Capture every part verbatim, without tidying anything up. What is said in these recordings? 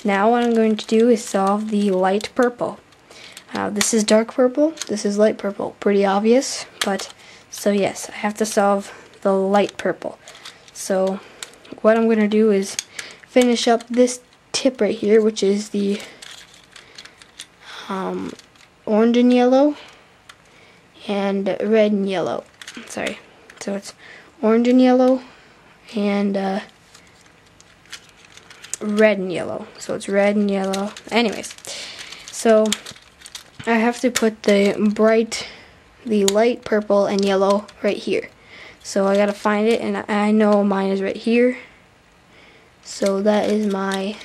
now what I'm going to do is solve the light purple. Uh, this is dark purple, this is light purple. Pretty obvious, but so yes, I have to solve the light purple. So what I'm going to do is finish up this tip right here, which is the um, orange and yellow and red and yellow. Sorry. So it's orange and yellow and uh, red and yellow. So it's red and yellow. Anyways, so I have to put the bright, the light purple and yellow right here. So I gotta find it, and I know mine is right here. So that is my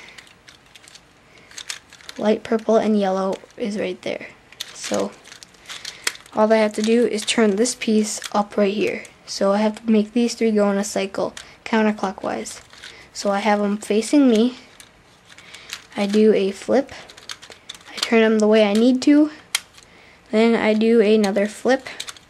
light purple and yellow is right there. So all I have to do is turn this piece up right here. So I have to make these three go in a cycle counterclockwise. So I have them facing me. I do a flip. I turn them the way I need to. Then I do another flip.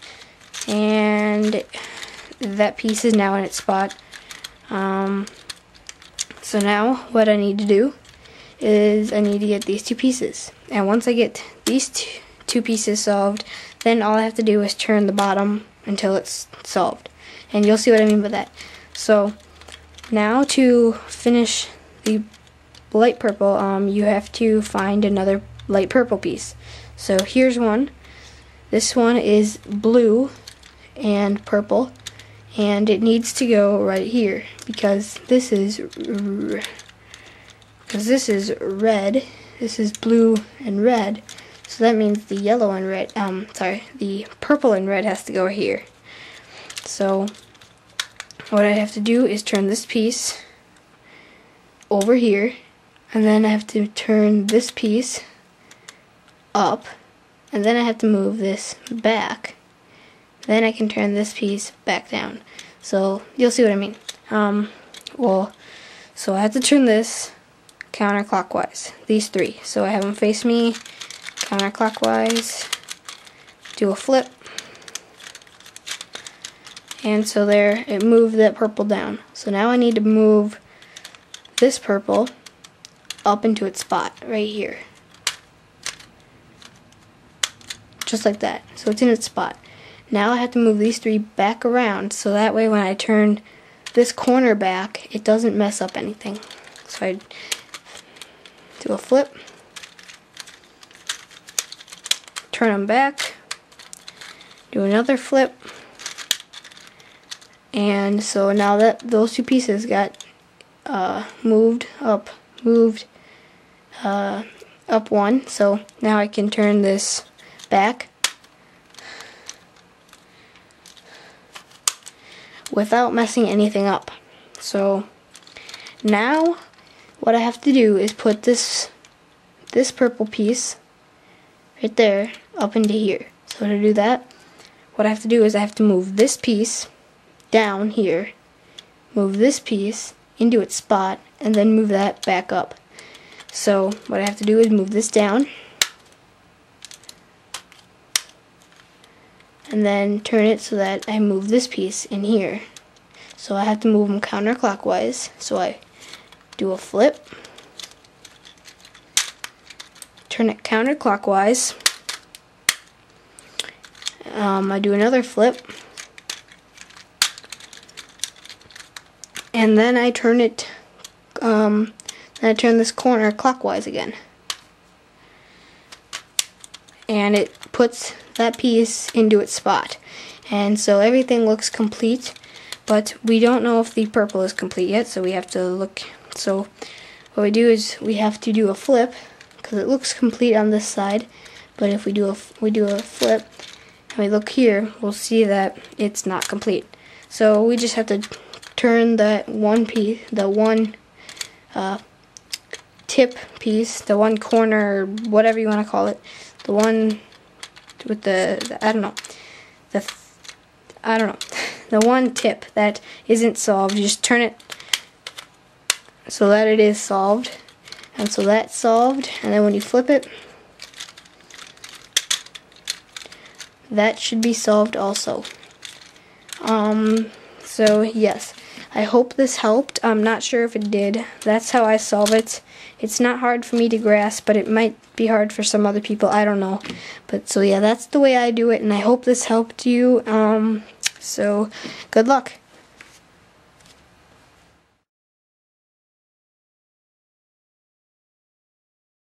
And that piece is now in its spot. Um, so now what I need to do is I need to get these two pieces. And once I get these two, two pieces solved, then all I have to do is turn the bottom until it's solved. And you'll see what I mean by that. So now to finish the light purple, um, you have to find another light purple piece. So here's one. This one is blue and purple, and it needs to go right here because this is because this is red. This is blue and red. So that means the yellow and red, um, sorry, the purple and red has to go here. So what I have to do is turn this piece over here, and then I have to turn this piece up, and then I have to move this back. Then I can turn this piece back down. So you'll see what I mean. Um, well, so I have to turn this counterclockwise, these three. So I have them face me counterclockwise, do a flip, and so there, it moved that purple down. So now I need to move this purple up into its spot right here. Just like that. So it's in its spot. Now I have to move these three back around so that way when I turn this corner back, it doesn't mess up anything. So I do a flip, turn them back, do another flip, and so now that those two pieces got uh, moved up, moved uh, up one, so now I can turn this back without messing anything up. So now what I have to do is put this this purple piece right there up into here. So to do that, what I have to do is I have to move this piece down here, move this piece into its spot, and then move that back up. So what I have to do is move this down, and then turn it so that I move this piece in here. So I have to move them counterclockwise. So I do a flip, turn it counterclockwise, um, I do another flip, and then I turn it, um, then I turn this corner clockwise again. And it puts that piece into its spot. And so everything looks complete, but we don't know if the purple is complete yet, so we have to look. So what we do is we have to do a flip, because it looks complete on this side, but if we do a, we do a flip, and we look here, we'll see that it's not complete. So we just have to turn that one piece, the one uh, tip piece, the one corner, whatever you want to call it, the one with the, the I don't know, the I don't know, the one tip that isn't solved. You just turn it so that it is solved, and so that's solved. And then when you flip it, that should be solved also. Um. So yes, I hope this helped. I'm not sure if it did. That's how I solve it. It's not hard for me to grasp, but it might be hard for some other people. I don't know. But so yeah, that's the way I do it, and I hope this helped you. Um, so good luck.